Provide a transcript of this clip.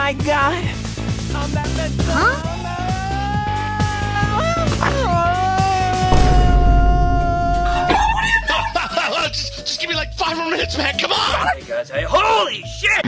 my god! Huh? Just give me like 5 more minutes, man. Come on! Hey guys, hey, holy shit!